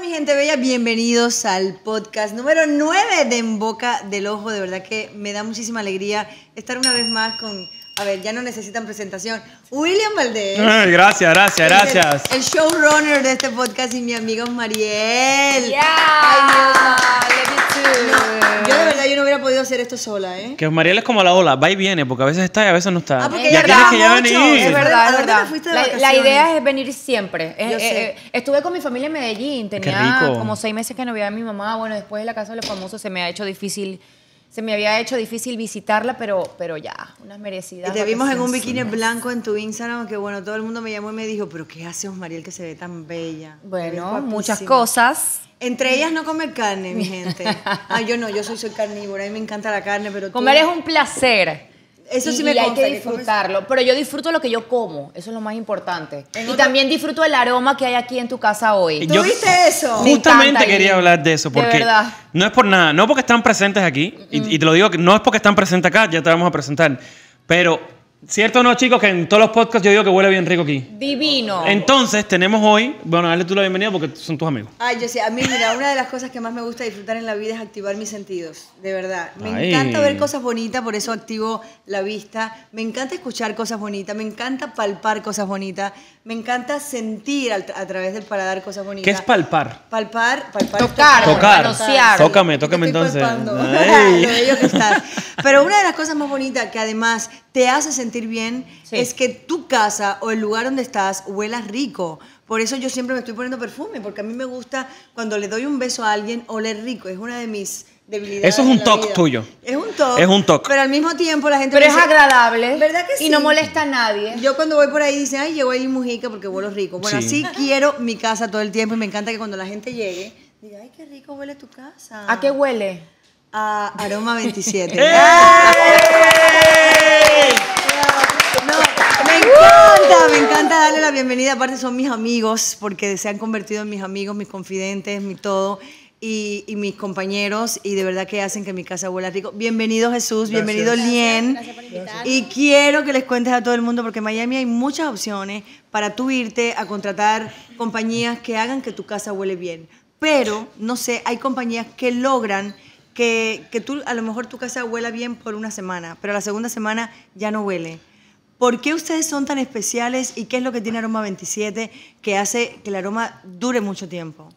mi gente bella, bienvenidos al podcast número 9 de En Boca del Ojo. De verdad que me da muchísima alegría estar una vez más con, a ver, ya no necesitan presentación, William Valdés. Gracias. El showrunner de este podcast y mi amigo Mariel. Yeah, Ay, love you too. No, yo de verdad yo no hubiera podido hacer esto sola, ¿eh? Que Mariel es como la ola, va y viene, porque a veces está y a veces no está. Ah, porque ya tienes que ya mucho. venir. Es verdad, es verdad. te fuiste de La vacaciones? idea es venir siempre. Yo sé. Estuve con mi familia en Medellín, Qué tenía rico. como 6 meses que no veía a mi mamá. Bueno, después de la casa de los famosos se me había hecho difícil visitarla, pero ya, unas merecidas. Y te vimos en un vacaciones. bikini blanco en tu Instagram, que bueno, todo el mundo me llamó y me dijo, pero ¿qué hace Mariel que se ve tan bella? Bueno, Eres muchas guapísima. cosas. Entre ellas no comer carne, mi gente. Ah, yo no, yo soy carnívora, a mí me encanta la carne, pero tú... Comer es un placer. Eso sí Y me hay consta, que que disfrutarlo. Pero yo disfruto lo que yo como, eso es lo más importante. Y también disfruto el aroma que hay aquí en tu casa hoy. Yo- ¿Tuviste eso? Me Justamente encanta, quería Aileen. hablar de eso, De porque verdad. no es por nada, no porque están presentes aquí, y te lo digo, que no es porque están presentes acá, ya te vamos a presentar, pero cierto o no, chicos, que en todos los podcasts yo digo que huele bien rico aquí. Divino. Entonces tenemos hoy, bueno, dale tú la bienvenida porque son tus amigos. Ay, yo sé, a mí, mira, una de las cosas que más me gusta disfrutar en la vida es activar mis sentidos, de verdad. Me Ay. encanta ver cosas bonitas, por eso activo la vista. Me encanta escuchar cosas bonitas, me encanta palpar cosas bonitas, me encanta sentir a través del paladar cosas bonitas. ¿Qué es palpar? Palpar es Tocar, Tocar. manosear. Tócame Te estoy entonces. palpando. Ay. Lo bello que estás. Pero una de las cosas más bonitas que además te hace sentir bien Sí. es que tu casa o el lugar donde estás huela rico. Por eso yo siempre me estoy poniendo perfume, porque a mí me gusta cuando le doy un beso a alguien oler rico. Es una de mis debilidades. Eso es un en la toque vida. tuyo. Es un toque. Es un toque. Pero al mismo tiempo la gente Pero me es dice, agradable. ¿verdad que sí? Y no molesta a nadie. yo cuando voy por ahí dicen, ay, llegó ahí Mujica porque huelo rico. Bueno, Sí. así quiero mi casa todo el tiempo y me encanta que cuando la gente llegue, diga, ay, qué rico huele tu casa. ¿A qué huele? A Aroma 27. ¡Eh! No, me encanta darle la bienvenida. Aparte son mis amigos, porque se han convertido en mis amigos, mis confidentes, mi todo, y mis compañeros, y de verdad que hacen que mi casa huela rico. Bienvenido Jesús, bienvenido Lien. Gracias por invitarnos. Y quiero que les cuentes a todo el mundo, porque en Miami hay muchas opciones para tú irte a contratar compañías que hagan que tu casa huele bien. Pero, no sé, hay compañías que logran que tú, a lo mejor tu casa huela bien por una semana, pero la segunda semana ya no huele. ¿Por qué ustedes son tan especiales y qué es lo que tiene Aroma 27 que hace que el aroma dure mucho tiempo?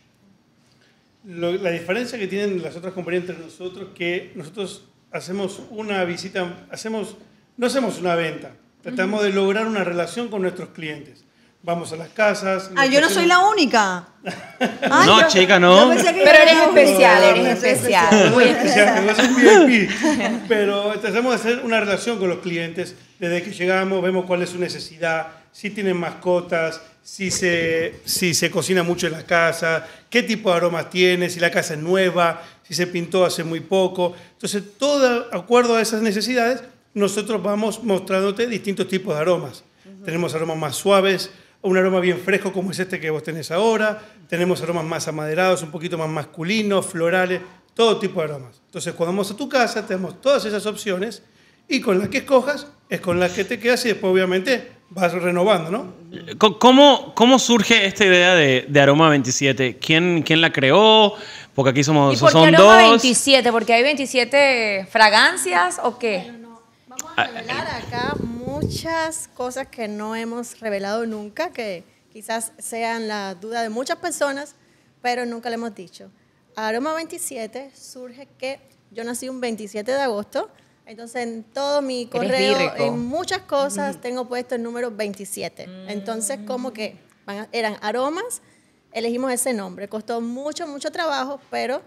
La diferencia que tienen las otras compañías entre nosotros que nosotros hacemos una visita, no hacemos una venta, tratamos de lograr una relación con nuestros clientes. Vamos a las casas. Ah, yo no soy la única. Ay, No, chica, no. yo pensé que Pero yo eres era la especial, única. eres Soy especial. Muy especial, es un VIP. Pero tratamos de hacer una relación con los clientes. Desde que llegamos vemos cuál es su necesidad, si tienen mascotas, si se cocina mucho en la casa, qué tipo de aromas tiene, si la casa es nueva, si se pintó hace muy poco. Entonces, todo de acuerdo a esas necesidades, nosotros vamos mostrándote distintos tipos de aromas. Tenemos aromas más suaves, un aroma bien fresco como es este que vos tenés ahora. Tenemos aromas más amaderados, un poquito más masculinos, florales, todo tipo de aromas. Entonces, cuando vamos a tu casa, tenemos todas esas opciones y con las que escojas es con las que te quedas y después, obviamente, vas renovando, ¿no? ¿Cómo surge esta idea de Aroma 27? ¿Quién la creó? Porque aquí ¿Y son por qué aroma dos. 27? ¿Porque hay 27 fragancias o qué? Vamos a revelar acá muchas cosas que no hemos revelado nunca, que quizás sean la duda de muchas personas, pero nunca le hemos dicho. Aroma 27 surge que yo nací un 27 de agosto, entonces en todo mi correo, bírico. en muchas cosas tengo puesto el número 27. Entonces como que eran aromas, elegimos ese nombre. Costó mucho, mucho trabajo, pero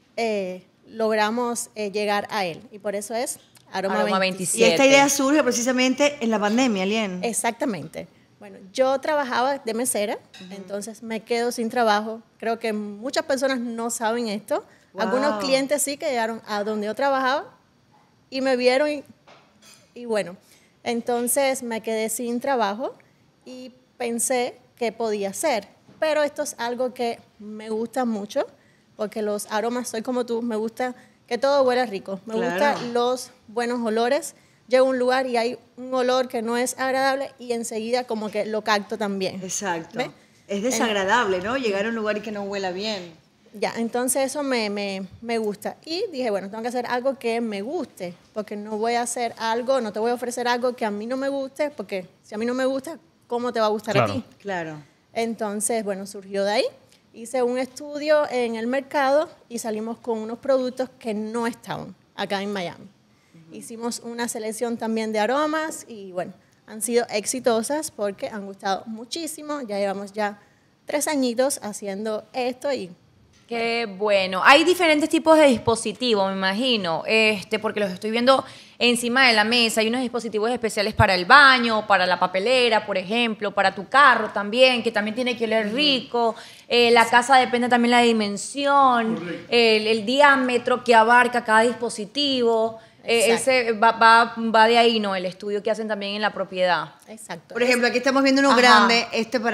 logramos llegar a él y por eso es Aroma Aroma 27. Y esta idea surge precisamente en la pandemia, Lien. Exactamente. Bueno, yo trabajaba de mesera, entonces me quedo sin trabajo. Creo que muchas personas no saben esto. Wow. Algunos clientes sí que llegaron a donde yo trabajaba y me vieron y bueno, entonces me quedé sin trabajo y pensé qué podía hacer. Pero esto es algo que me gusta mucho porque los aromas, soy como tú, me gusta que todo huela rico. Me Claro. gustan los buenos olores. Llego a un lugar y hay un olor que no es agradable y enseguida como que lo capto también. Exacto. ¿Ve? Es desagradable, ¿no? Llegar a un lugar y que no huela bien. Ya, entonces eso me gusta. Y dije, bueno, tengo que hacer algo que me guste, porque no voy a hacer algo, no te voy a ofrecer algo que a mí no me guste, porque si a mí no me gusta, ¿cómo te va a gustar a ti? Claro. Entonces, bueno, surgió de ahí. Hice un estudio en el mercado y salimos con unos productos que no estaban acá en Miami. Hicimos una selección también de aromas y, bueno, han sido exitosas porque han gustado muchísimo. Ya llevamos ya 3 añitos haciendo esto y... Qué bueno. Hay diferentes tipos de dispositivos, me imagino, porque los estoy viendo encima de la mesa. Hay unos dispositivos especiales para el baño, para la papelera, por ejemplo, para tu carro también, que también tiene que oler rico. La casa depende también de la dimensión, el diámetro que abarca cada dispositivo. Ese va de ahí, ¿no? El estudio que hacen también en la propiedad. Exacto. Por ejemplo, aquí estamos viendo uno grande.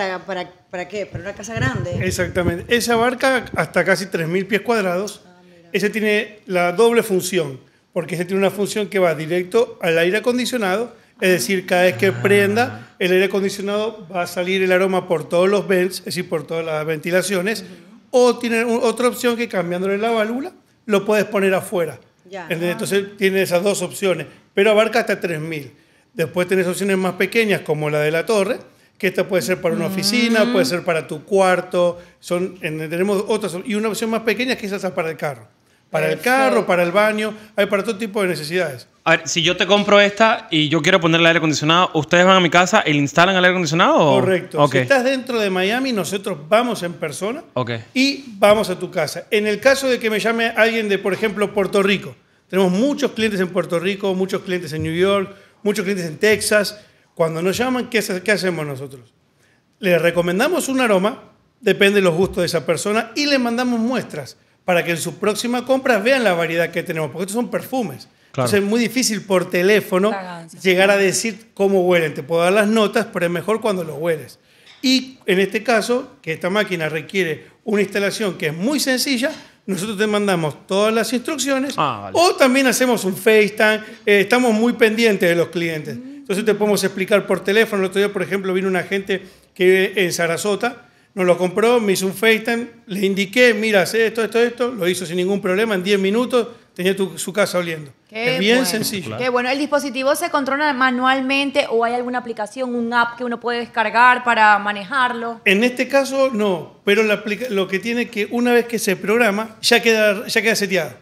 ¿Para qué? ¿Para una casa grande? Exactamente. Ese abarca hasta casi 3.000 pies cuadrados. Ese tiene la doble función, porque ese tiene una función que va directo al aire acondicionado, es decir, cada vez que prenda el aire acondicionado va a salir el aroma por todos los vents, es decir, por todas las ventilaciones, o tiene otra opción que cambiándole la válvula lo puedes poner afuera. Ya. Entonces tiene esas dos opciones, pero abarca hasta 3.000. Después tenés opciones más pequeñas como la de la torre, que esta puede ser para una oficina, puede ser para tu cuarto, tenemos otras, y una opción más pequeña que es esa para el carro. Para el carro, para el baño, hay para todo tipo de necesidades. A ver, si yo te compro esta y yo quiero ponerle aire acondicionado, ¿ustedes van a mi casa y le instalan el aire acondicionado? Correcto. Okay. Si estás dentro de Miami, nosotros vamos en persona Okay. y vamos a tu casa. En el caso de que me llame alguien de, por ejemplo, Puerto Rico, tenemos muchos clientes en Puerto Rico, muchos clientes en New York, muchos clientes en Texas. Cuando nos llaman, ¿qué hacemos nosotros? Les recomendamos un aroma, depende de los gustos de esa persona, y le mandamos muestras para que en su próxima compra vean la variedad que tenemos, porque estos son perfumes. Claro. Entonces es muy difícil por teléfono llegar a decir cómo huelen. Te puedo dar las notas, pero es mejor cuando los hueles. Y en este caso, que esta máquina requiere una instalación que es muy sencilla, nosotros te mandamos todas las instrucciones o también hacemos un FaceTime. Estamos muy pendientes de los clientes. Entonces te podemos explicar por teléfono. El otro día, por ejemplo, vino una gente que vive en Sarasota, nos lo compró, me hizo un FaceTime, le indiqué, mira, hace esto, lo hizo sin ningún problema, en 10 minutos tenía su casa oliendo. Qué es bien bueno. sencillo. Qué bueno. ¿El dispositivo se controla manualmente o hay alguna aplicación, un app que uno puede descargar para manejarlo? En este caso no, pero lo que tiene que una vez que se programa ya queda seteado.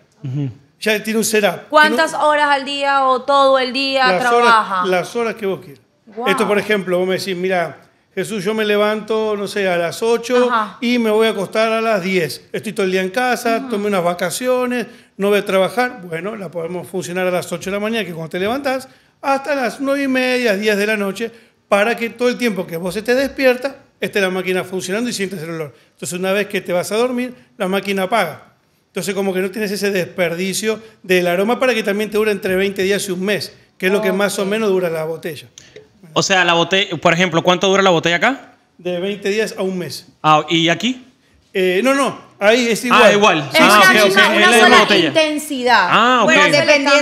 Ya tiene un setup. ¿Cuántas horas al día o todo el día trabaja? Las horas que vos quieras. Wow. Esto, por ejemplo, vos me decís, mira, Jesús, yo me levanto, no sé, a las 8 y me voy a acostar a las 10. Estoy todo el día en casa, tomé unas vacaciones, no voy a trabajar. Bueno, la podemos funcionar a las 8 de la mañana, que cuando te levantás, hasta las 9:30, 10 de la noche, para que todo el tiempo que vos estés despierta, esté la máquina funcionando y sientes el olor. Entonces, una vez que te vas a dormir, la máquina apaga. Entonces, como que no tienes ese desperdicio del aroma para que también te dure entre 20 días y un mes, que es lo que más o menos dura la botella. O sea, la botella, por ejemplo, ¿cuánto dura la botella acá? De 20 días a un mes. ¿Y aquí? No, ahí es igual. Igual. Es una una sola botella. intensidad. Bueno, Ok.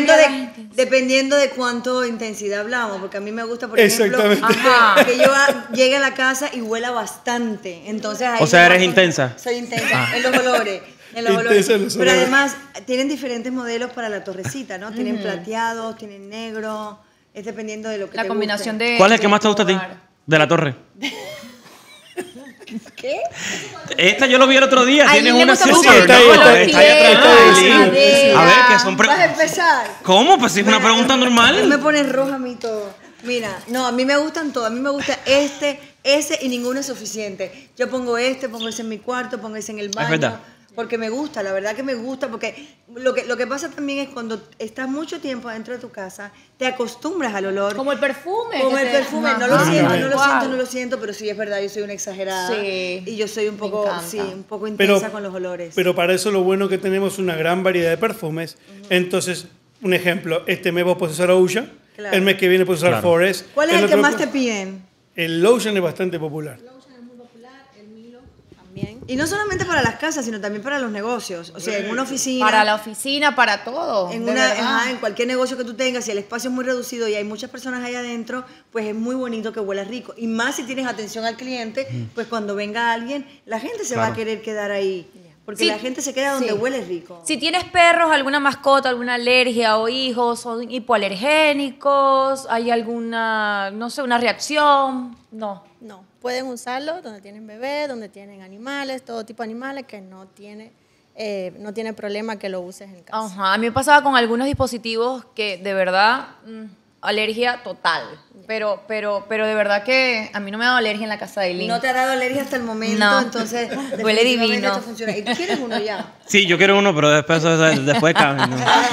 dependiendo de cuánto intensidad hablamos, porque a mí me gusta, por ejemplo, Exactamente. que yo llegue a la casa y huela bastante. Entonces, ahí O sea, yo eres bajo- intensa. Soy intensa en los olores. Intensa en los Pero olores. además, tienen diferentes modelos para la torrecita, ¿no? Tienen plateados, tienen negro. Es dependiendo de lo que La te combinación guste. de... ¿Cuál es el que más te gusta a ti? De la torre. ¿Qué? Esta yo lo vi el otro día. Ay, Tienes le una gusta super, mucho el ¿no? color Está ahí piel, atrás. sí. A ver, que son Vas a empezar. ¿Cómo? Pues si es una pregunta Me normal. pones roja a mí todo. Mira, no, a mí me gustan todos. A mí me gusta ese y ninguno es suficiente. Yo pongo ese en mi cuarto, pongo ese en el baño. verdad. Porque me gusta, la verdad que me gusta. Porque lo que pasa también es cuando estás mucho tiempo dentro de tu casa, te acostumbras al olor. Como el perfume. Como que el te- perfume, no Ajá. lo siento, no lo Igual. siento, no lo siento, pero sí es verdad, yo soy una exagerada. Sí. Y yo soy un Me poco, encanta. sí, un poco intensa con los olores. Pero para eso lo bueno que tenemos una gran variedad de perfumes. Entonces, un ejemplo, este mes vos puedes usar Ocean, Claro. el mes que viene puedes usar Claro. Forest. ¿Cuál es el que otro- más te piden? El Lotion es bastante popular. Lotion es muy popular, el Milo también. Y no solamente para las casas, sino también para los negocios. O sea, en una oficina. Para la oficina, para todo. En, de verdad. en cualquier negocio que tú tengas, si el espacio es muy reducido y hay muchas personas ahí adentro, pues es muy bonito que huela rico. Y más si tienes atención al cliente, pues cuando venga alguien, la gente se va a querer quedar ahí. Porque Sí, la gente se queda donde sí. huele rico. Si tienes perros, alguna mascota, alguna alergia o hijos, son hipoalergénicos, hay alguna, no sé, una reacción, no. No, pueden usarlo donde tienen bebés, donde tienen animales, todo tipo de animales que no tiene problema que lo uses en casa. Ajá, a mí me pasaba con algunos dispositivos que de verdad, alergia total. Pero de verdad que a mí no me ha dado alergia en la casa de Eileen. No te ha dado alergia hasta el momento, No. entonces Huele definitivamente divino. esto funciona. ¿Y tú quieres uno ya? Sí, yo quiero uno, pero después cambio.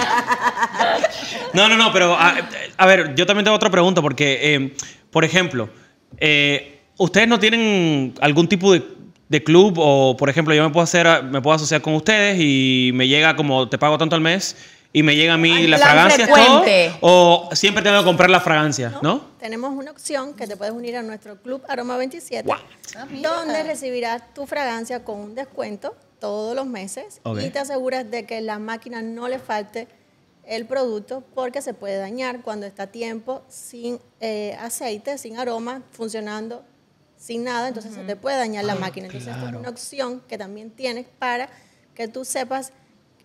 No, pero a ver, yo también tengo otra pregunta porque, por ejemplo, ¿ustedes no tienen algún tipo de club o, por ejemplo, yo me puedo asociar con ustedes y me llega como te pago tanto al mes y me llega a mí Ay, la plan fragancia frecuente. todo o siempre tengo que comprar la fragancia, ¿no? Tenemos una opción que te puedes unir a nuestro club Aroma 27, What? donde recibirás tu fragancia con un descuento todos los meses Ok. y te aseguras de que la máquina no le falte el producto porque se puede dañar cuando está a tiempo sin aceite, sin aroma, funcionando sin nada, entonces se te puede dañar la máquina. Entonces esta es una opción que también tienes para que tú sepas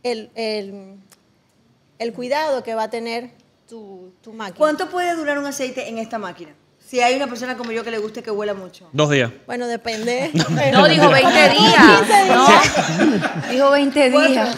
el cuidado que va a tener tu máquina. ¿Cuánto puede durar un aceite en esta máquina? Si hay una persona como yo que le guste que huela mucho. 2 días. Bueno, depende. No, dijo 20 días. No, dijo 20 días.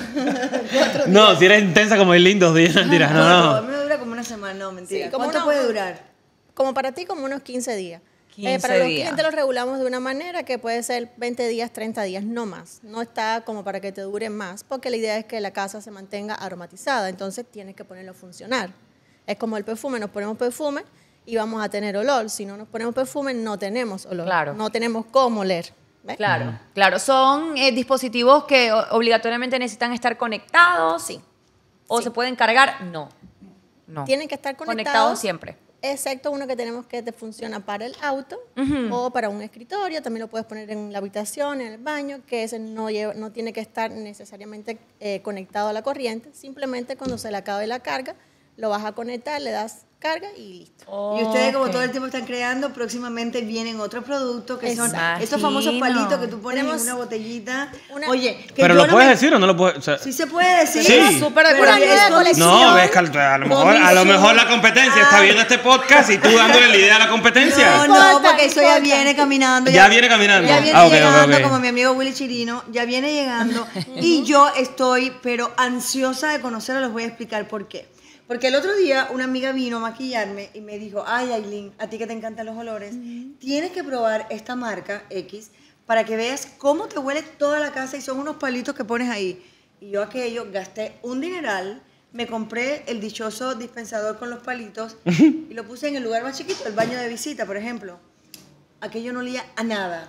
No, si eres intensa como el lindo 2 días, dirás, A no. mí me dura como una semana, no, mentira. Sí, como ¿Cuánto no, puede durar? Como para ti, como unos 15 días. 15 para los días. clientes lo regulamos de una manera que puede ser 20 días, 30 días, no más. No está como para que te dure más, porque la idea es que la casa se mantenga aromatizada, entonces tienes que ponerlo a funcionar. Es como el perfume, nos ponemos perfume y vamos a tener olor. Si no nos ponemos perfume, no tenemos olor. Claro. No tenemos cómo oler. ¿ves? Claro, claro. Son dispositivos que obligatoriamente necesitan estar conectados. Sí. ¿O Sí. se pueden cargar? No. No. Tienen que estar conectados. Conectados siempre. Excepto uno que tenemos que te funciona para el auto o para un escritorio, también lo puedes poner en la habitación, en el baño, que ese no tiene que estar necesariamente conectado a la corriente, simplemente cuando se le acabe la carga, lo vas a conectar, le das carga y listo. Y ustedes como Ok. todo el tiempo están creando, próximamente vienen otros productos que son Exacto. estos famosos Imagino. palitos que tú pones Tenemos en una botellita. una- Oye, que Pero yo lo no puedes me- decir o no lo puedes. O sea, Sí se puede decir. Sí. Súper Pero decorativo. es colección. no, ves que a lo mejor la competencia está viendo este podcast y tú dándole la idea a la competencia. No, porque eso ya viene caminando. Ya viene caminando. Ya viene Ah, ok, llegando, ok. como mi amigo Willy Chirino, ya viene llegando. Y yo estoy, pero ansiosa de conocerlo, les voy a explicar por qué. Porque el otro día una amiga vino a maquillarme y me dijo, ay, Aileen, a ti que te encantan los olores, tienes que probar esta marca X para que veas cómo te huele toda la casa y son unos palitos que pones ahí. Y yo aquello, gasté un dineral, me compré el dichoso dispensador con los palitos y lo puse en el lugar más chiquito, el baño de visita, por ejemplo. Aquello no olía a nada.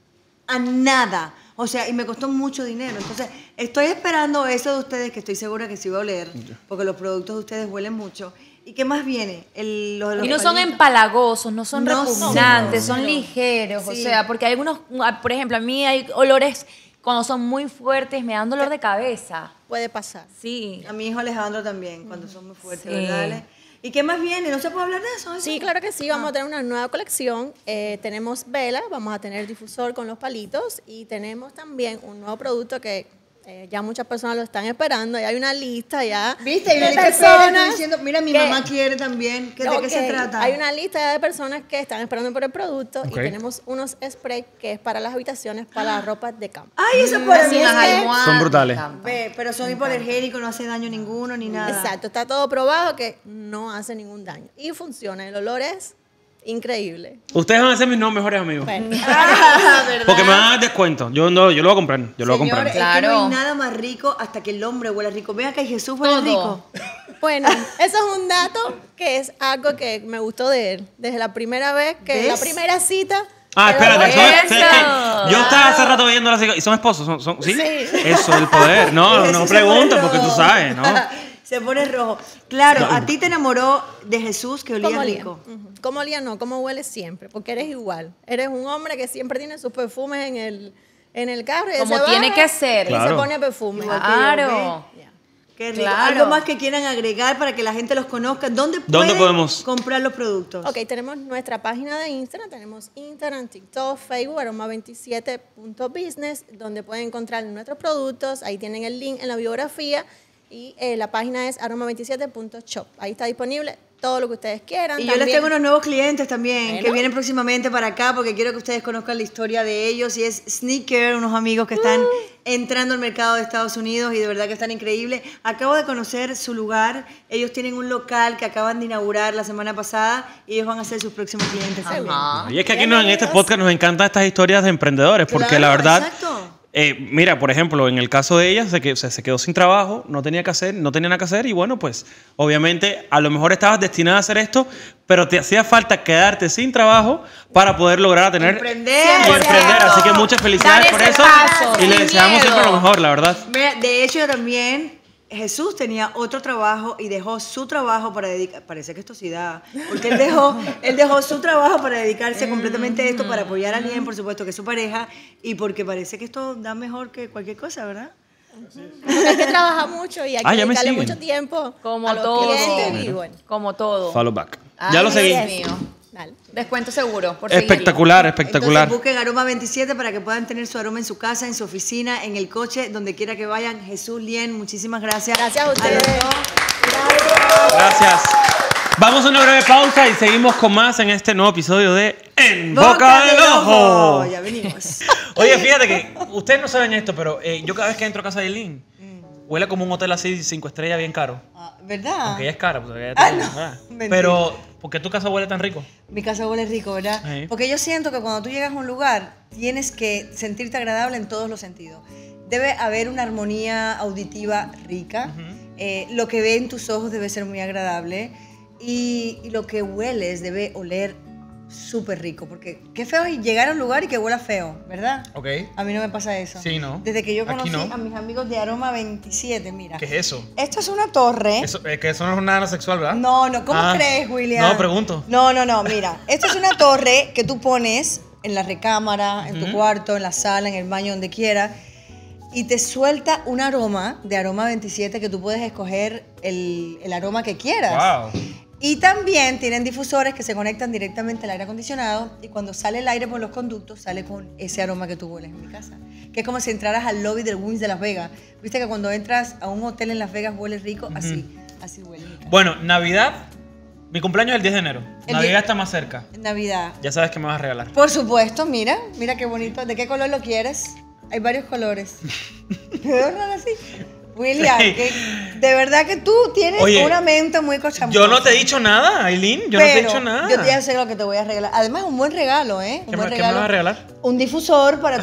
A nada. O sea, y me costó mucho dinero. Entonces, estoy esperando eso de ustedes, que estoy segura que sí va a oler, porque los productos de ustedes huelen mucho. ¿Y qué más viene? Los Y no son palitos. empalagosos, no son No repugnantes, son, son no. ligeros. O Sí. sea, porque hay algunos, por ejemplo, a mí hay olores cuando son muy fuertes, me dan dolor de cabeza. Puede pasar. Sí. A mi hijo Alejandro también, cuando son muy fuertes, Sí. ¿verdad, Ale? ¿Y qué más viene? ¿No se puede hablar de eso? Sí, claro que sí, vamos a tener una nueva colección. Tenemos vela, vamos a tener difusor con los palitos y tenemos también un nuevo producto que ya muchas personas lo están esperando. Ya hay una lista ya ¿Viste? Hay una de lista de espera, estoy personas diciendo, mira, mi que- mamá quiere también. ¿De qué se Ok, trata? Hay una lista ya de personas que están esperando por el producto Ok. y tenemos unos sprays que es para las habitaciones, para la ropa de campo. Ay, eso es para mí. Así es es que- almohadas, Son brutales. me encanta. Ve, pero son hipoalergénicos, no hace daño ninguno ni nada. Exacto, está todo probado que no hace ningún daño. Y funciona, el olor es increíble. Ustedes van a ser mis nuevos mejores amigos. Bueno, ¿Verdad? Porque me van a dar descuento. Yo lo voy a comprar. Yo lo voy a Señor, comprar. es que Claro. no hay nada más rico hasta que el hombre huela rico. Ve acá y Jesús huele Todo. rico. bueno, eso es un dato que es algo que me gustó de él. Desde la primera vez, que ¿Ves? la primera cita... Ah, pero espérate. bueno, ¿sabes qué? Yo estaba hace rato viendo las... ¿Y son esposos? ¿Sí? Sí. Eso es el poder. No, Jesús no se pone pregunto porque tú rojo. sabes, ¿no? Se pone rojo. Claro, a ti te enamoró de Jesús que olía ¿Cómo olía? rico. Ujú. ¿Cómo olía? No, ¿cómo huele siempre? Porque eres igual. Eres un hombre que siempre tiene sus perfumes en el carro y Como se tiene baja que ser. y se Claro. pone perfume. Claro. Ya. Qué rico. Claro. Algo más que quieran agregar para que la gente los conozca. ¿Dónde podemos? comprar los productos? Ok, tenemos nuestra página de Instagram, tenemos Instagram, TikTok, Facebook, aroma27.business, donde pueden encontrar nuestros productos. Ahí tienen el link en la biografía y la página es aroma27.shop. Ahí está disponible todo lo que ustedes quieran. Y yo les tengo unos nuevos clientes también que Bueno. vienen próximamente para acá porque quiero que ustedes conozcan la historia de ellos. Y es Sneaker, unos amigos que están entrando al mercado de Estados Unidos y de verdad que están increíbles. Acabo de conocer su lugar. Ellos tienen un local que acaban de inaugurar la semana pasada y ellos van a ser sus próximos clientes también. Ajá. Y es que aquí en este podcast nos encantan estas historias de emprendedores, porque Claro, la verdad, exacto. mira, por ejemplo, en el caso de ella, se quedó sin trabajo, no tenía nada que hacer y bueno, pues obviamente a lo mejor estabas destinada a hacer esto, pero te hacía falta quedarte sin trabajo para poder lograr tener Emprender. y emprender. Así que muchas felicidades Dar por ese eso paso, y le sin deseamos miedo. siempre lo mejor, la verdad. Mira, de hecho, yo también, Jesús tenía otro trabajo y dejó su trabajo para dedicar, parece que esto sí da, porque él dejó su trabajo para dedicarse completamente a esto, para apoyar a alguien, por supuesto, que es su pareja, y porque parece que esto da mejor que cualquier cosa, ¿verdad? Hay que trabajar mucho y hay que Ya me dedicarle siguen. mucho tiempo Como a los todo. clientes y bueno. Como todo. Follow back. Ay, Ya lo seguí. Dios mío. Dale. Descuento seguro. Por Espectacular, espectacular. Entonces busquen Aroma 27 para que puedan tener su aroma en su casa, en su oficina, en el coche, donde quiera que vayan. Jesús, Lien, muchísimas gracias. Gracias a los ustedes. dos. Gracias. Vamos a una breve pausa y seguimos con más en este nuevo episodio de En Boca del Ojo. Ya venimos. Oye, fíjate que ustedes no saben esto, pero yo cada vez que entro a casa de Eileen, huele como un hotel así 5 estrellas bien caro. Ah, ¿verdad? Aunque ella es cara, pues ella No, ¿verdad? mentira. Pero, ¿por qué tu casa huele tan rico? Mi casa huele rico, ¿verdad? Sí. Porque yo siento que cuando tú llegas a un lugar, tienes que sentirte agradable en todos los sentidos. Debe haber una armonía auditiva rica. Lo que ve en tus ojos debe ser muy agradable. Y lo que hueles debe oler súper rico. Porque qué feo es llegar a un lugar y que huela feo, ¿verdad? Ok. A mí no me pasa eso. Sí, ¿no? Desde que yo Aquí conocí no. a mis amigos de Aroma 27, mira. ¿Qué es eso? Esto es una torre. Que eso no es nada sexual, ¿verdad? No, ¿cómo Ah. crees, William? No, pregunto. No, mira. Esto es una torre que tú pones en la recámara, en tu cuarto, en la sala, en el baño, donde quiera, y te suelta un aroma de Aroma 27 que tú puedes escoger el aroma que quieras. Wow. Y también tienen difusores que se conectan directamente al aire acondicionado y cuando sale el aire por los conductos sale con ese aroma que tú hueles en mi casa. Que es como si entraras al lobby del Wynn de Las Vegas. Viste que cuando entras a un hotel en Las Vegas huele rico, así huele mi casa. Bueno, Navidad, mi cumpleaños es el 10 de enero. El Navidad 10. está más cerca. En Navidad. Ya sabes que me vas a regalar. Por supuesto, mira qué bonito. ¿De qué color lo quieres? Hay varios colores. ¿De verdad así? William, que de verdad que tú tienes Oye, una mente muy cochambrona. Yo no te he dicho nada, Aileen. Yo no te he dicho nada. Yo te voy a hacer lo que te voy a regalar. Además, un buen regalo, ¿eh? ¿Qué me vas a regalar? Un difusor para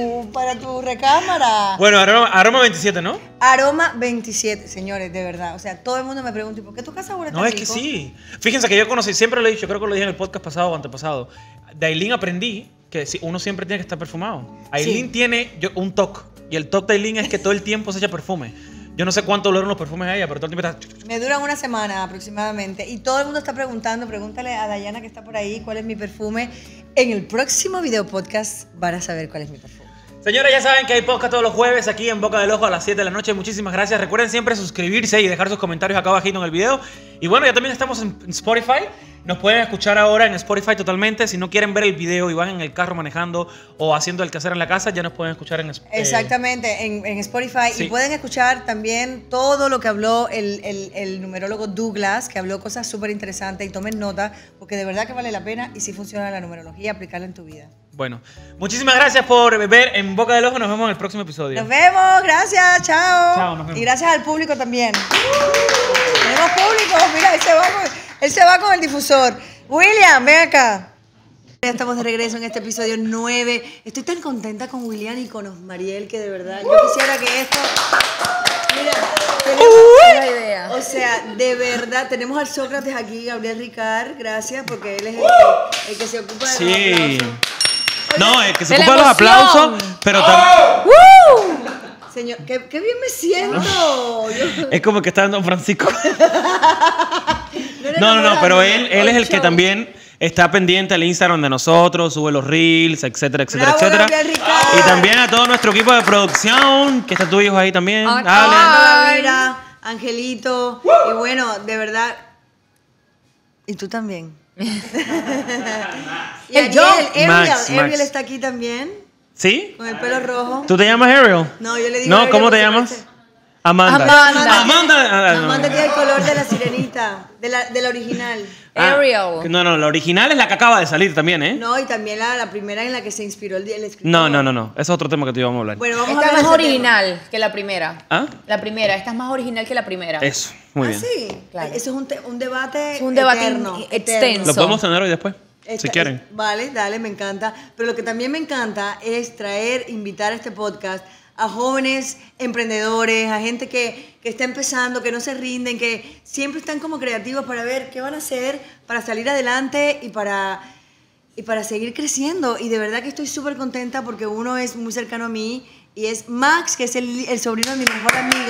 tu recámara. Bueno, aroma 27, ¿no? Aroma 27, señores, de verdad. O sea, todo el mundo me pregunta, ¿y por qué tu casa huele tan No, es rico? que sí. Fíjense que yo conocí, siempre lo he dicho, creo que lo dije en el podcast pasado o antepasado. De Aileen aprendí que uno siempre tiene que estar perfumado. Aileen tiene un toque. Y el toque de Aileen es que todo el tiempo se echa perfume. Yo no sé cuánto olor los perfumes a ella, pero todo el tiempo está... Me duran una semana aproximadamente y todo el mundo está preguntando, pregúntale a Dayana que está por ahí cuál es mi perfume. En el próximo video podcast van a saber cuál es mi perfume. Señores, ya saben que hay podcast todos los jueves aquí en Boca del Ojo a las 7 de la noche. Muchísimas gracias. Recuerden siempre suscribirse y dejar sus comentarios acá abajito en el video. Y bueno, ya también estamos en Spotify. Nos pueden escuchar ahora en Spotify totalmente. Si no quieren ver el video y van en el carro manejando o haciendo el quehacer en la casa, ya nos pueden escuchar en Exactamente, en Spotify. sí. Y pueden escuchar también todo lo que habló el numerólogo Douglas, que habló cosas súper interesantes. Y tomen nota, porque de verdad que vale la pena y si funciona la numerología, aplicarla en tu vida. Bueno, muchísimas gracias por ver en Boca del Ojo. Nos vemos en el próximo episodio. Nos vemos, gracias, chao. Chao, nos vemos. Y gracias al público también. Tenemos público, mira, él se va con el difusor. William, ven acá. Ya estamos de regreso en este episodio 9. Estoy tan contenta con William y con Osmariel que de verdad, yo quisiera que esto... Mira, La idea. o sea, de verdad, tenemos al Sócrates aquí, Gabriel Ricard, gracias, porque él es el que se ocupa de los Sí. aplausos. No, el que se De la ocupa de los emoción. aplausos, pero también... Señor, qué bien me siento. Yo- Es como que está en Don Francisco. eres No, enamorado, pero él es el que show. también está pendiente al Instagram de nosotros, sube los reels, etcétera, etcétera, Bravo, etcétera. Gabriel Ricardo. Y también a todo nuestro equipo de producción, que está tu hijo ahí también. Ay, Ale. Mira, Angelito. Y bueno, de verdad. Y tú también. Y El yo. Max. Ariel está aquí también, ¿Sí? con el pelo rojo. ¿Tú te llamas Ariel? No, yo le digo No, Ariel ¿cómo te porque llamas? parece- Amanda. Amanda. Amanda. Amanda tiene el color de la sirenita, de la original. Ariel. No, la original es la que acaba de salir también, ¿eh? No, y también la primera en la que se inspiró el escritor. No. Ese es otro tema que te íbamos a hablar. Bueno, vamos Esta a es ver más ese tema. original que la primera. ¿Ah? La primera, esta es más original que la primera. Eso, muy bien. Sí, Claro. eso es un debate Es un debate eterno, extenso. Lo podemos tener hoy después, si Esta- quieren. Vale, dale, me encanta. Pero lo que también me encanta es invitar a este podcast a jóvenes emprendedores, a gente que está empezando, que no se rinden, que siempre están como creativos para ver qué van a hacer para salir adelante y para seguir creciendo. Y de verdad que estoy súper contenta porque uno es muy cercano a mí y es Max, que es el sobrino de mi mejor amiga.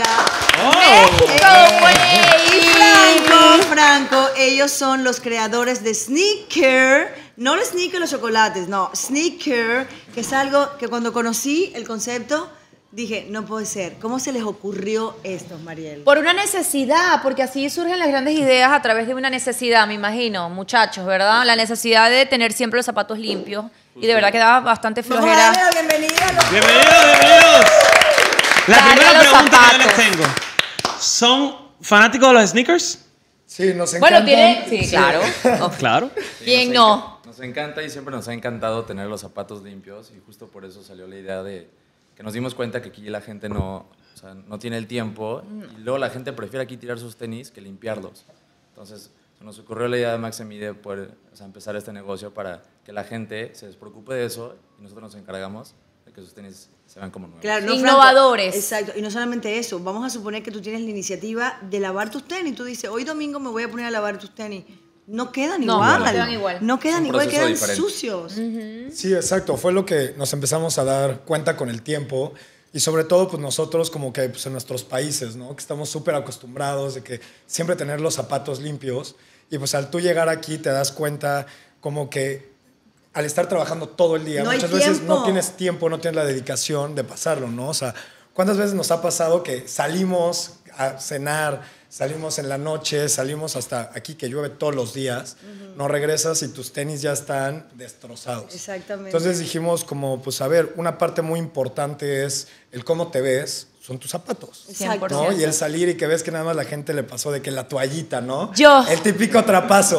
¡México, güey! Y Franco, ellos son los creadores de Sneaker, no los Sneaker los chocolates, no, Sneaker, que es algo que cuando conocí el concepto dije, no puede ser. ¿Cómo se les ocurrió esto, Mariel? Por una necesidad, porque así surgen las grandes ideas a través de una necesidad, me imagino, muchachos, ¿verdad? La necesidad de tener siempre los zapatos limpios. Y de verdad que daba bastante Vamos a flojera. darle la bienvenida a los... Bienvenidos. La Dale a primera los pregunta que yo les zapatos. tengo. ¿Son fanáticos de los sneakers? Sí, nos encantan. Bueno, tiene... Sí, claro. Oh, Claro. ¿Quién nos no? Nos encanta y siempre nos ha encantado tener los zapatos limpios y justo por eso salió la idea de que nos dimos cuenta que aquí la gente no tiene el tiempo y luego la gente prefiere aquí tirar sus tenis que limpiarlos. Entonces se nos ocurrió la idea de Max y mí de poder empezar este negocio para que la gente se despreocupe de eso y nosotros nos encargamos de que sus tenis se vean como nuevos. Claro, Innovadores. Franco, exacto, y no solamente eso, vamos a suponer que tú tienes la iniciativa de lavar tus tenis. Tú dices, hoy domingo me voy a poner a lavar tus tenis. No quedan No, igual. no quedan igual. No quedan Es un igual, proceso quedan diferente. sucios. Sí, exacto. Fue lo que nos empezamos a dar cuenta con el tiempo. Y sobre todo, pues nosotros como que pues, en nuestros países, ¿no? Que estamos súper acostumbrados de que siempre tener los zapatos limpios. Y pues al tú llegar aquí te das cuenta como que al estar trabajando todo el día, No hay muchas veces tiempo. no tienes tiempo, no tienes la dedicación de pasarlo, ¿no? O sea, ¿cuántas veces nos ha pasado que salimos a cenar, salimos en la noche, salimos hasta aquí que llueve todos los días, no regresas y tus tenis ya están destrozados? Exactamente. Entonces dijimos como, pues a ver, una parte muy importante es el cómo te ves, son tus zapatos. Exacto. 100%. ¿No? Y el salir y que ves que nada más la gente le pasó de que la toallita, ¿no? Yo. El típico trapazo.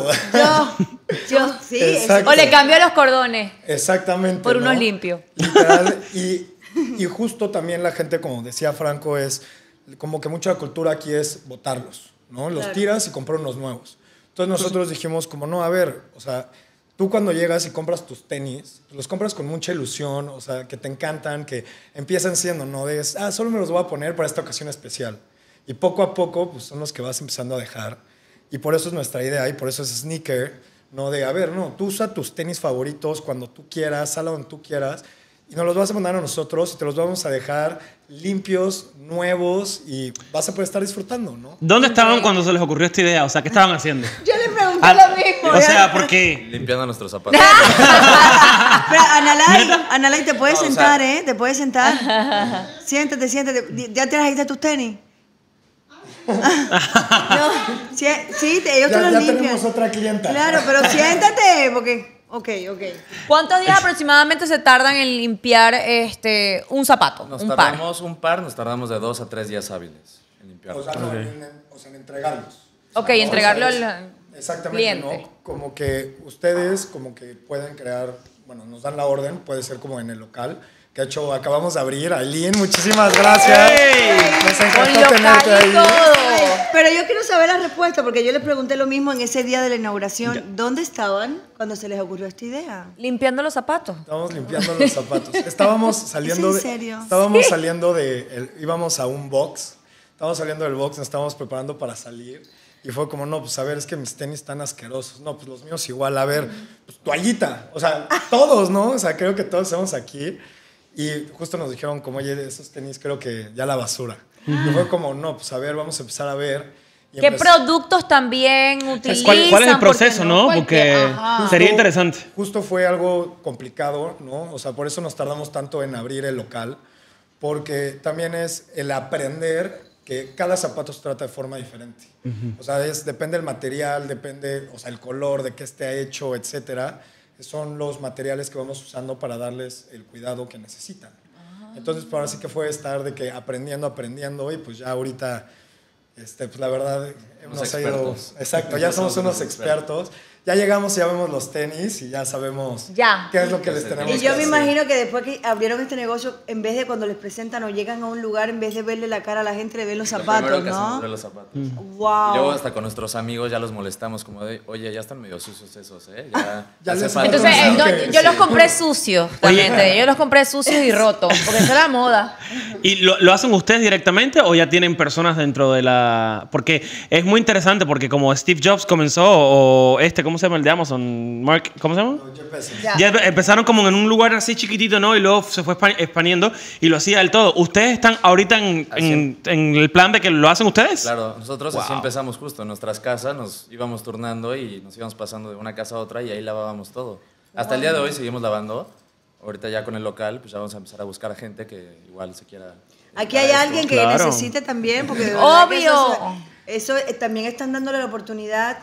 Yo, sí. Exacto. O le cambio los cordones Exactamente. por unos ¿no? limpios. Literal. Y justo también la gente, como decía Franco, es como que mucha cultura aquí es botarlos, ¿no? Los Claro. tiras y comprar unos nuevos. Entonces nosotros dijimos como, no, a ver, o sea, tú cuando llegas y compras tus tenis, los compras con mucha ilusión, o sea, que te encantan, que empiezan siendo, ¿no? De, solo me los voy a poner para esta ocasión especial. Y poco a poco, pues son los que vas empezando a dejar. Y por eso es nuestra idea y por eso es Sneaker, ¿no? De, a ver, no, tú usa tus tenis favoritos cuando tú quieras, sal a donde tú quieras, y nos los vas a mandar a nosotros y te los vamos a dejar limpios, nuevos, y vas a poder estar disfrutando, ¿no? ¿Dónde estaban cuando se les ocurrió esta idea? O sea, ¿qué estaban haciendo? Yo le pregunté Ah, lo mismo. O sea, porque... Limpiando nuestros zapatos. Pero, Analay, te puedes No, o sea- sentar, ¿eh? Te puedes sentar. Siéntate. ¿Ya te trajiste tus tenis? No, sí, ellos te Ya los limpian. tenemos otra clienta. Claro, pero siéntate, porque... Ok. ¿Cuántos días aproximadamente se tardan en limpiar un zapato? Nos un par. tardamos nos tardamos de 2 a 3 días hábiles en limpiarlos. O sea, no, en entregarlos. Ok, entregarlo O sea, al exactamente, cliente. ¿no? Como que ustedes como que pueden crear, bueno, nos dan la orden, puede ser como en el local, que de hecho acabamos de abrir. Aileen, muchísimas gracias. Nos Con encantó local tenerte y ahí. todo. Pero yo quiero saber la respuesta, porque yo les pregunté lo mismo en ese día de la inauguración. ¿Dónde estaban cuando se les ocurrió esta idea? Limpiando los zapatos. Estábamos limpiando los zapatos. Estábamos saliendo ¿Es en serio? íbamos a un box. Estábamos saliendo del box, nos estábamos preparando para salir. Y fue como, no, pues a ver, es que mis tenis están asquerosos. No, pues los míos igual, a ver, pues toallita. O sea, todos, ¿no? O sea, creo que todos estamos aquí. Y justo nos dijeron como, oye, esos tenis creo que ya la basura. Y fue como, no, pues a ver, vamos a empezar a ver. Y ¿Qué empecé- productos también utilizan? ¿Cuál es el Porque proceso, no? cualquier- Porque ajá. sería interesante. Justo fue algo complicado, ¿no? O sea, por eso nos tardamos tanto en abrir el local, porque también es el aprender que cada zapato se trata de forma diferente. O sea, depende del material, depende, o sea, el color, de qué esté hecho, etcétera. Son los materiales que vamos usando para darles el cuidado que necesitan. Entonces, pues ahora sí que fue estar de que aprendiendo, y pues ya ahorita, pues la verdad, hemos ido... expertos. Exacto, ya somos unos expertos. Ya llegamos y ya vemos los tenis y ya sabemos Ya. qué es lo que les tenemos Y que yo me hacer. imagino que después que abrieron este negocio, en vez de cuando les presentan o llegan a un lugar, en vez de verle la cara a la gente, le ven los Lo zapatos, primero que hacemos es ¿no? ver los zapatos. Wow. Y luego hasta con nuestros amigos ya los molestamos como de, oye, ya están medio sucios esos, ¿eh? Ya hace les falta Entonces, Sí, una- que- yo los sí. compré sucios también. Yo los compré sucios y rotos, porque esa es la moda. ¿Y lo hacen ustedes directamente o ya tienen personas dentro de la...? Porque es muy interesante porque como Steve Jobs comenzó, o ¿cómo se llama el de Amazon? Mark, ¿cómo se llama? Ya empezaron como en un lugar así chiquitito, ¿no? Y luego se fue expandiendo y lo hacía del todo. ¿Ustedes están ahorita en el plan de que lo hacen ustedes? Claro, nosotros así Wow. empezamos justo en nuestras casas, nos íbamos turnando y nos íbamos pasando de una casa a otra y ahí lavábamos todo. Hasta el día de hoy seguimos lavando. Ahorita ya con el local, pues ya vamos a empezar a buscar a gente que igual se quiera... Aquí hay dedicar a esto. alguien que Claro. necesite también, porque de verdad que Obvio. eso también están dándole la oportunidad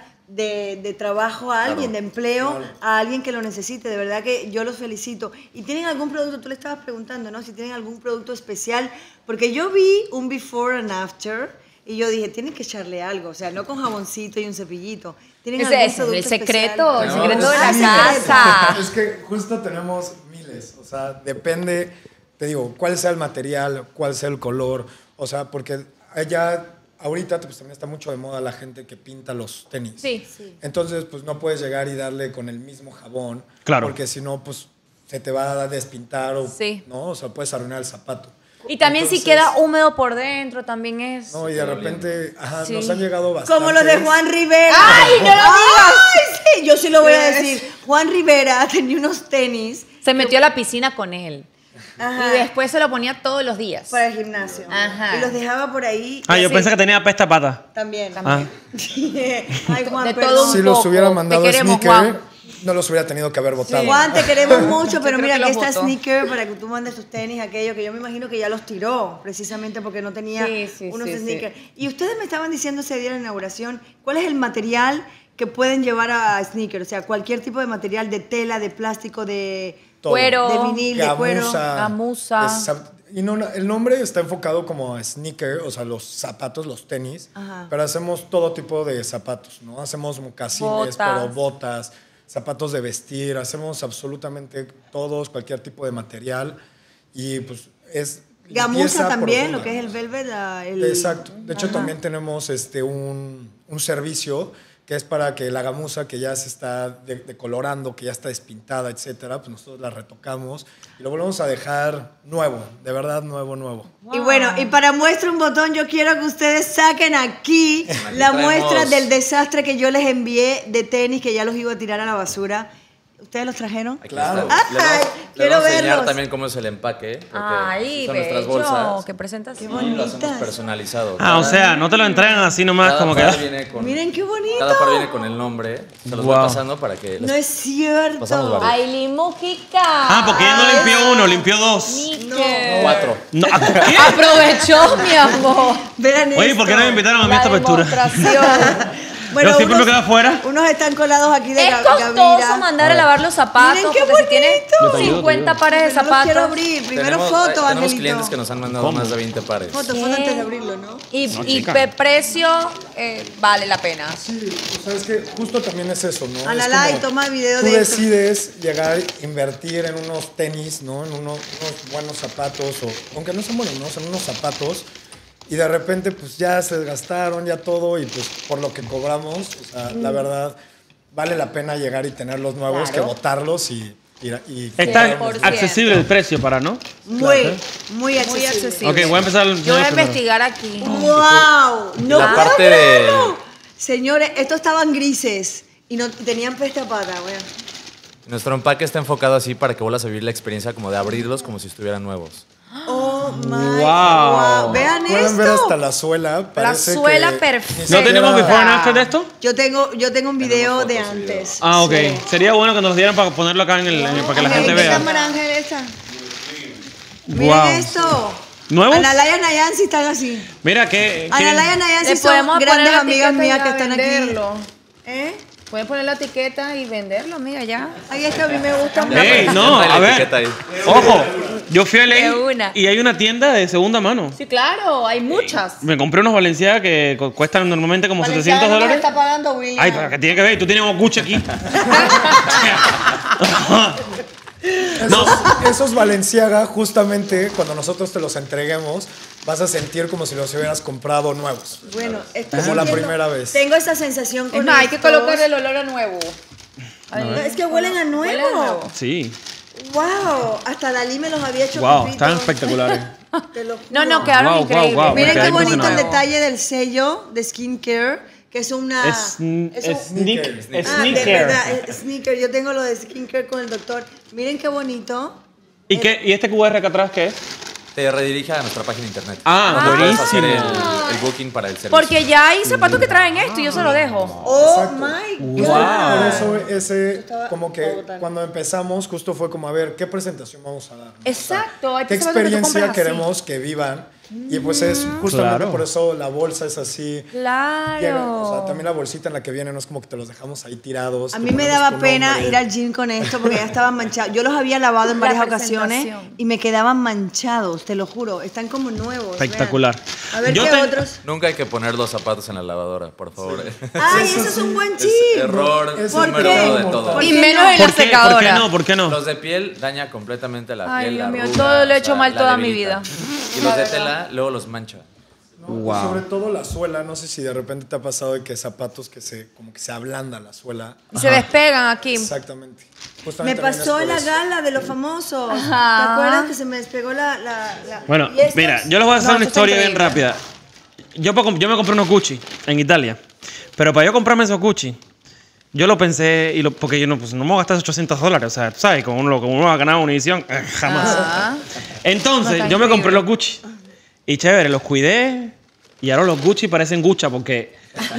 de trabajo a alguien, Claro. de empleo a alguien que lo necesite. De verdad que yo los felicito. ¿Y tienen algún producto? Tú le estabas preguntando, ¿no? Si tienen algún producto especial. Porque yo vi un before and after y yo dije, tienen que echarle algo. O sea, no con jaboncito y un cepillito. ¿Tienen Ese algún es producto el secreto, especial? el No, secreto de es la secreto. casa. Es que justo tenemos miles, o sea, depende, te digo, cuál sea el material, cuál sea el color, o sea, porque allá, ahorita pues también está mucho de moda la gente que pinta los tenis. Sí. Entonces, pues no puedes llegar y darle con el mismo jabón, Claro. porque si no, pues se te va a despintar o, Sí. ¿no? O sea, puedes arruinar el zapato. Y también si Entonces, queda húmedo por dentro, también es... No, y de repente, ajá, Sí. nos han llegado bastantes. Como los de Juan Rivera. ¡Ay, no lo digas! ¡Ay, sí! Yo sí lo voy a decir. Juan Rivera tenía unos tenis Se metió a la piscina con él. Ajá. Y después se lo ponía todos los días. para el gimnasio. Ajá. Y los dejaba por ahí. Ah, yo así. pensé que tenía pesta pata. También. Ah. Ay, Juan, De perdón. todo un Si los poco. hubiera Te mandado queremos, sneaker, Juan. no los hubiera tenido que haber votado. Juan, te queremos mucho, pero Yo creo mira, que aquí los está votó. sneaker para que tú mandes tus tenis, aquello que yo me imagino que ya los tiró, precisamente porque no tenía Sí, unos sí, sneakers. Y ustedes me estaban diciendo ese día de la inauguración, ¿cuál es el material que pueden llevar a sneaker? O sea, cualquier tipo de material, de tela, de plástico, de Todo. Cuero. de vinil, de cuero. Gamuza. Y no, el nombre está enfocado como a sneaker, o sea, los zapatos, los tenis, Ajá. pero hacemos todo tipo de zapatos, ¿no? Hacemos mocasines, Botas. pero botas, zapatos de vestir, hacemos absolutamente todos, cualquier tipo de material y pues es Gamuza limpieza también, profunda. lo que es el velvet. Exacto. De hecho, también tenemos un servicio que es para que la gamuza que ya se está decolorando, que ya está despintada, etcétera, pues nosotros la retocamos y lo volvemos a dejar nuevo, de verdad nuevo, nuevo. Y bueno, y para muestra un botón, yo quiero que ustedes saquen aquí la traemos- muestra del desastre que yo les envié de tenis, que ya los iba a tirar a la basura. ¿Ustedes los trajeron? Aquí Claro. está. Ay, Les vamos quiero a enseñar verlos. también cómo es el empaque. porque Ay, son nuestras bello. bolsas. Qué presentación. Qué Y lo hacemos bonitas. personalizado. Ah, o sea, no te lo entregan así nomás cada como que... par viene con, Miren qué bonito. cada par viene con el nombre. Se los voy Wow. pasando para que... No es cierto. Pasamos varios. Ay, Mujica. Ah, porque ella no limpió uno, limpió dos. Níquel. 4. No, ¿qué? Aprovechó, mi amor. Vean Oye, ¿por qué no me esto. invitaron a mí a La esta apertura? demostración. Yo siempre me quedo afuera. Unos están colados aquí de Es Gavira. costoso mandar a lavar los zapatos. Miren qué porque si tienes bonito. 50 pares de Pero no los quiero zapatos. abrir. Primero foto, Tenemos Angelito. clientes que nos han mandado más de 20 pares. Foto Sí. antes de abrirlo, ¿no? Y, No, y chica. precio vale la pena. Sí, o sea, es que justo también es eso, ¿no? Analá, Es y como toma video tú de esto. decides llegar, invertir en unos tenis, ¿no? En unos buenos zapatos, o aunque no son buenos, ¿no? Son unos zapatos. Y de repente, pues ya se desgastaron, ya todo, y pues por lo que cobramos, o sea, la verdad, vale la pena llegar y tener los nuevos Claro. que botarlos y Está 100%. accesible el precio para, ¿no? Muy accesible. Ok, voy a empezar. Yo voy a investigar aquí. ¡Wow! No La puedo parte creerlo. Señores, estos estaban grises y no tenían pesta pata, güey. Nuestro empaque está enfocado así para que vuelvas a vivir la experiencia como de abrirlos como si estuvieran nuevos. Oh Oh my Wow. Vean Pueden ver esto. hasta la suela. Parece suela que perfecta. ni ¿No siquiera- tenemos before and after de esto? Yo tengo un video Tenemos de fotos y videos. antes. Ah, ok. Sí. Sería bueno que nos los dieran para ponerlo acá para que la Ok, gente ¿qué vea. cámara, Ángel, esta? Miren Wow. esto. ¿Nuevos? Analaya y Nayansi están así. Mira, que Analaya y Nayansi Le son podemos poner grandes la amigas etiqueta mías y que a están venderlo. aquí. ¿Eh? Pueden poner la etiqueta y venderlo, amiga, ya. Ahí está, a mí me gusta mucho. Ey, no, Trae la a ver. etiqueta ahí. Ojo, yo fui a De LA una. y hay una tienda de segunda mano. Sí, claro, hay muchas. Me compré unos Valenciaga que cuestan normalmente como Valenciaga $700. no nos está pagando, William. Ay, pero ¿qué tiene que ver? Tú tienes un Gucci aquí. Esos Balenciaga, justamente cuando nosotros te los entreguemos, vas a sentir como si los hubieras comprado nuevos. Bueno, estoy Como la sintiendo- primera vez. Tengo esa sensación con Es más, hay que estos. colocar el olor a nuevo. Es que huelen a nuevo. Huele a nuevo. Sí. Wow, hasta Dalí me los había hecho. Wow, pipitos. están espectaculares. Te lo juro. No, quedaron Wow, wow, increíbles. wow. Miren Me qué quedé bonito el impresionado. detalle del sello de skincare, que es una... Es Sneaker. de sneaker. verdad, es sneaker. Yo tengo lo de skincare con el doctor. Miren qué bonito. ¿Y este QR acá atrás qué es? Te redirige a nuestra página de internet. Ah, donde puedes hacer buenísimo. el booking para el servicio. Porque ya hay zapatos que traen esto y yo se lo dejo. Oh Exacto. my Wow. God. Por eso ese, Estaba como que botando. cuando empezamos, justo fue como, a ver, ¿qué presentación vamos a dar? Exacto. Hay ¿Qué zapatos que tú experiencia compras así. queremos que vivan? Y pues es justamente Claro. por eso la bolsa es así. Claro. Llega, o sea, también la bolsita en la que viene no es como que te los dejamos ahí tirados. A te mí me ponemos daba tu pena nombre. ir al gym con esto porque ya estaban manchados. Yo los había lavado en La varias ocasiones presentación. y me quedaban manchados, te lo juro. Están como nuevos. vean. Espectacular. A ver Yo qué te- otros. Nunca hay que poner los zapatos en la lavadora, por favor. Ay, eso es un buen Es chip. error Es ¿Por número qué? uno de todo. ¿Por Y qué menos no? en la ¿Por qué? ¿Por qué secadora. no? ¿Por qué no? Los de piel daña completamente la Ay, piel. Dios mío, arruga, todo lo he o hecho sea, mal la toda mi debilita. vida. Y los de tela luego los mancha. ¿no? Y sobre todo la suela, no sé si de repente te ha pasado de que zapatos que como que se ablanda la suela. Y se despegan aquí. Exactamente. Me Justamente también pasó es en por la eso. gala de los famosos. ¿Te Ajá. acuerdas que se me despegó la... Bueno, ¿Y estos? mira, yo les voy a hacer No, una esto está historia bien increíble. rápida. Yo me compré unos Gucci en Italia. Pero para yo comprarme esos Gucci, yo lo pensé, porque yo no me voy a gastar $800. O sea, ¿sabes? Como uno va a ganar una edición, jamás. Ah. Entonces, No, está yo me compré increíble. los Gucci. Y chévere, los cuidé. Y ahora los Gucci parecen Gucci porque...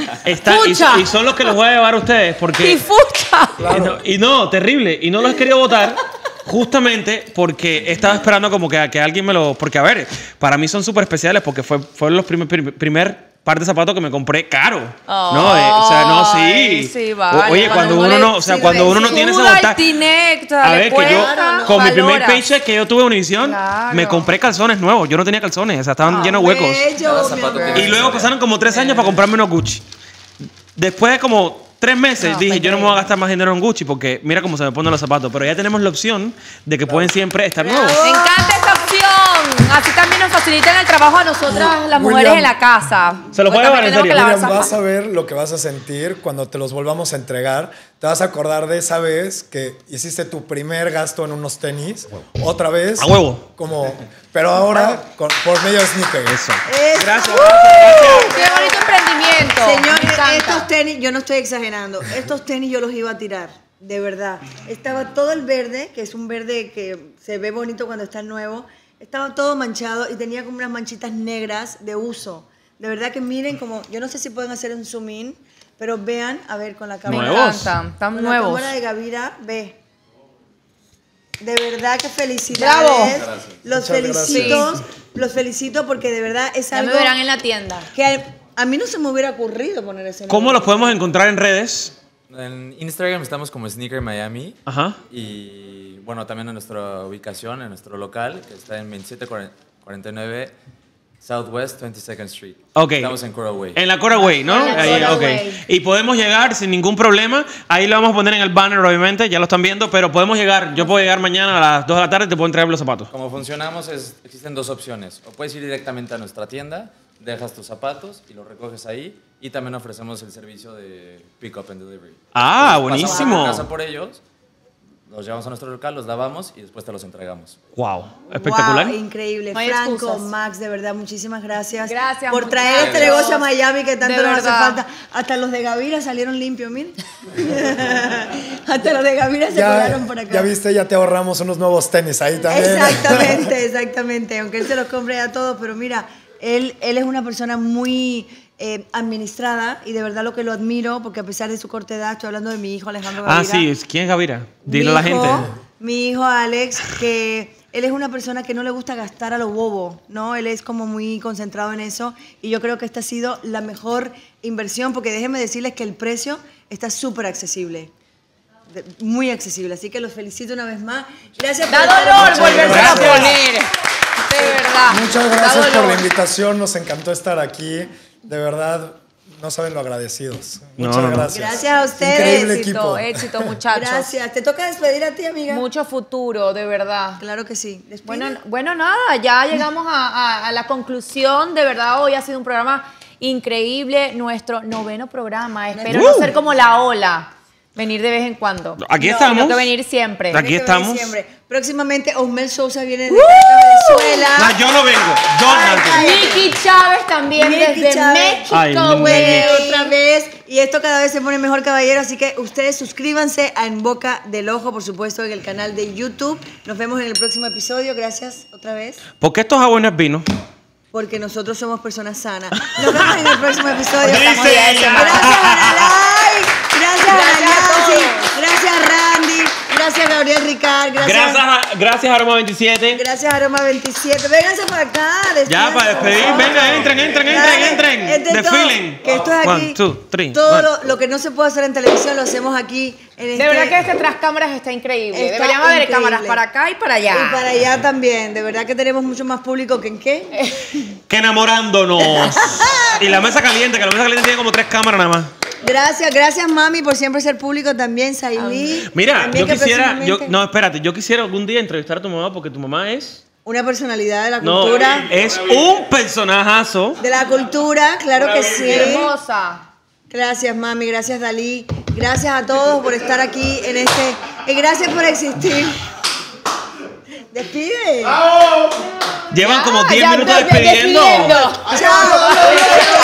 ¡Fucha! y son los que los voy a llevar a ustedes porque... ¡Y fucha! Y no, terrible. Y no los he querido votar justamente porque estaba esperando como que alguien me lo... Porque, a ver, para mí son súper especiales porque fueron los primer par de zapatos que me compré caro. No, o sea, no, sí. Ay, sí, vale. Oye, cuando uno no... O sea, cuando uno no tiene esa voluntad... A ver, que yo, con mi primer paycheck que yo tuve en Univision, Claro. me compré calzones nuevos. Yo no tenía calzones, o sea, estaban llenos de huecos. Bello, Cada mi zapato amor. tiene- Y luego pasaron como 3 años para comprarme unos Gucci. Después de como 3 meses No, dije, está yo no me voy a gastar más dinero en Gucci porque mira cómo se me ponen los zapatos. Pero ya tenemos la opción de que pueden siempre estar nuevos. Me encanta esta opción. Así también nos facilitan el trabajo a nosotras, las mujeres William. en la casa. Se lo Porque puede también llevar, en tenemos que serio. lavar William, vas zapatos. a ver lo que vas a sentir cuando te los volvamos a entregar. Te vas a acordar de esa vez que hiciste tu primer gasto en unos tenis. Otra vez. A huevo. Pero ahora por medio de sneakers. Eso. Gracias. ¡Qué bonito emprendimiento! Me Señores, encanta. estos tenis, yo no estoy exagerando, estos tenis yo los iba a tirar, de verdad. Estaba todo el verde, que es un verde que se ve bonito cuando está nuevo, estaba todo manchado y tenía como unas manchitas negras de uso. De verdad que miren como, yo no sé si pueden hacer un zoom in, pero vean, a ver, con la Me cámara. Nuevos. encantan, están Con nuevos. la cámara de Gavira, ve. De verdad que felicidades. Bravo. Los Muchas felicito, los felicito porque de verdad es Ya algo me verán en la tienda. que a mí no se me hubiera ocurrido poner ese ¿Cómo nombre. los podemos encontrar en redes? En Instagram estamos como Sneaker Miami. Ajá. Y bueno, también en nuestra ubicación, en nuestro local, que está en 2749 Southwest 22nd Street. Ok. Estamos en Coral Way. En la Coral Way, ¿no? En la Ahí, Coral ok. Way. Y podemos llegar sin ningún problema. Ahí lo vamos a poner en el banner, obviamente. Ya lo están viendo. Pero podemos llegar. Yo puedo llegar mañana a las 2 de la tarde y te puedo entregar los zapatos. Como funcionamos, existen dos opciones. O puedes ir directamente a nuestra tienda, dejas tus zapatos y los recoges ahí. Y también ofrecemos el servicio de pick up and delivery. Ah, Entonces, pasamos a tu buenísimo. casa por ellos, los llevamos a nuestro local, los lavamos y después te los entregamos. Wow, espectacular. Wow, increíble. No hay Franco, excusas. Max, de verdad, muchísimas gracias. Gracias, por traer este muchachos. negocio a Miami que tanto De nos hace verdad. falta. Hasta los de Gavira salieron limpios, miren. Hasta los de Gavira se colaron por acá. Ya viste, ya te ahorramos unos nuevos tenis ahí también. Exactamente, exactamente. Aunque él se los compre a todos, pero mira, él es una persona muy administrada y de verdad lo que lo admiro, porque a pesar de su corta edad, estoy hablando de mi hijo Alejandro Gavira. Ah, sí, ¿quién es Gavira? Dile a la Mi gente. hijo- Mi hijo Alex, que él es una persona que no le gusta gastar a lo bobo, ¿no? Él es como muy concentrado en eso y yo creo que esta ha sido la mejor inversión, porque déjenme decirles que el precio está súper accesible. Muy accesible, así que los felicito una vez más. Gracias por Da estar dolor aquí. volverse a gracias. poner. De verdad. Muchas Da gracias por dolor. la invitación, nos encantó estar aquí. De verdad, no saben lo agradecidos. Muchas no. gracias. Gracias a ustedes. Increíble Éxito, equipo. éxito, muchachos. Gracias. Te toca despedir a ti, amiga. Mucho futuro, de verdad. Claro que sí. Despide. Bueno, nada, ya llegamos a la conclusión. De verdad, hoy ha sido un programa increíble. Nuestro 9º programa. Espero no ser como la ola. Venir de vez en cuando. Aquí No, estamos. Tengo que venir siempre. Aquí Tiene que venir estamos. siempre. Próximamente Osmel Sousa viene de Venezuela. No, yo no vengo. Yo Ay, no. Nicky Chávez también Nicky desde Chávez. México, Ay, güey. Vuelve otra vez y esto cada vez se pone mejor, caballero, así que ustedes suscríbanse a En Boca del Ojo, por supuesto, en el canal de YouTube. Nos vemos en el próximo episodio. Gracias otra vez, ¿Por qué estos jabones vino? porque nosotros somos personas sanas. Nos vemos en el próximo episodio. Dice Estamos ella. bien. Gracias, Analay. Gracias, Gracias a Nancy. todos. Gracias, Randy. Gracias, Gabriel Ricard. Gracias, Aroma 27. Gracias, Aroma 27. Vénganse para acá. Ya, para despedir. Venga, entren. Entre Desfilen. todos, que esto es aquí. 1, 2, 3. Todo lo que no se puede hacer en televisión lo hacemos aquí. En De verdad que este tras cámaras está increíble. Está Deberían haber increíble. cámaras para acá y para allá. Y para allá también. De verdad que tenemos mucho más público que en qué. Que enamorándonos. Y la mesa caliente, que la mesa caliente tiene como 3 cámaras nada más. Gracias, mami, por siempre ser público también, Sailí. Mira, También yo que quisiera, próximamente- yo quisiera algún día entrevistar a tu mamá porque tu mamá es... Una personalidad de la No, cultura. es un personajazo. De la cultura, claro que sí. Hermosa. Gracias, mami. Gracias, Dalí. Gracias a todos por estar aquí en este... Y gracias por existir. Despide. Llevan como Ya, 10 ya minutos estoy despidiendo. despidiendo. Chao.